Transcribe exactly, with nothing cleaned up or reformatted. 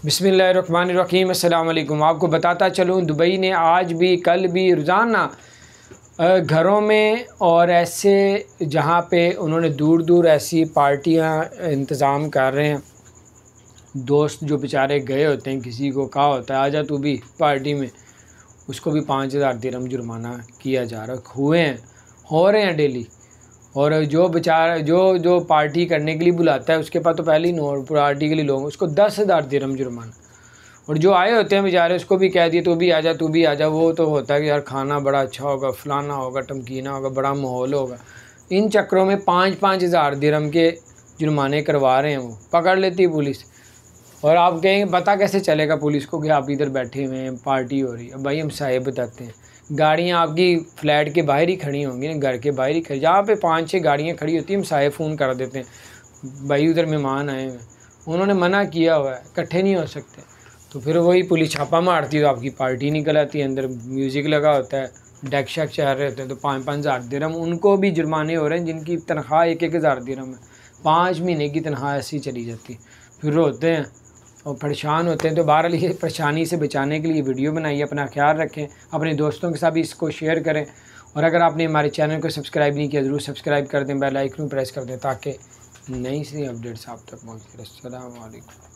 बिस्मिल्लाहिर्रहमानिर्रहीम। अस्सलाम वालेकुम। आपको बताता चलूँ, दुबई ने आज भी कल भी रोज़ाना घरों में और ऐसे जहाँ पे उन्होंने दूर दूर ऐसी पार्टियाँ इंतज़ाम कर रहे हैं। दोस्त जो बेचारे गए होते हैं, किसी को कहा होता है आजा तू भी पार्टी में, उसको भी पाँच हज़ार दिरहम जुर्माना किया जा रहा है। हुए हैं हो रहे हैं डेली। और जो बेचारा जो जो पार्टी करने के लिए बुलाता है उसके पास तो पहले ही नो पार्टी के लिए लोग, उसको दस हज़ार दिरहम जुर्माना। और जो आए होते हैं बेचारे उसको भी कह दिए तू भी आजा तू भी आजा। वो तो होता है कि यार खाना बड़ा अच्छा होगा, फलाना होगा, टमकीना होगा, बड़ा माहौल होगा। इन चक्रों में पाँच पाँच हज़ार दिरहम के जुर्माने करवा रहे हैं। वो पकड़ लेती है पुलिस। और आप कहेंगे पता कैसे चलेगा पुलिस को कि आप इधर बैठे हुए हैं, पार्टी हो रही है। भाई हम साहिब बताते हैं, गाड़ियाँ आपकी फ़्लैट के बाहर ही खड़ी होंगी ना, घर के बाहर ही खड़ी, जहाँ पे पाँच छः गाड़ियाँ खड़ी होती हैं हम साहिब फ़ोन कर देते हैं भाई उधर मेहमान आए हैं, उन्होंने मना किया हुआ है, इकट्ठे नहीं हो सकते। तो फिर वही पुलिस छापा मारती है तो आपकी पार्टी निकल आती है, अंदर म्यूज़िक लगा होता है, डेक शेक चल रहे होते हैं, तो पाँच पाँच हज़ार दिरहम उनको भी जुर्माने हो रहे हैं जिनकी तनख्वाह एक एक हज़ार दिरहम है। पाँच महीने की तनख्वाह ऐसी चली जाती। फिर रोते हैं और परेशान होते हैं। तो बहरहाल ये परेशानी से बचाने के लिए वीडियो बनाइए, अपना ख्याल रखें, अपने दोस्तों के साथ भी इसको शेयर करें। और अगर आपने हमारे चैनल को सब्सक्राइब नहीं किया ज़रूर सब्सक्राइब कर दें, बेल आइकन प्रेस कर दें ताकि नई सी अपडेट्स आप तक पहुँचें। अस्सलाम वालेकुम।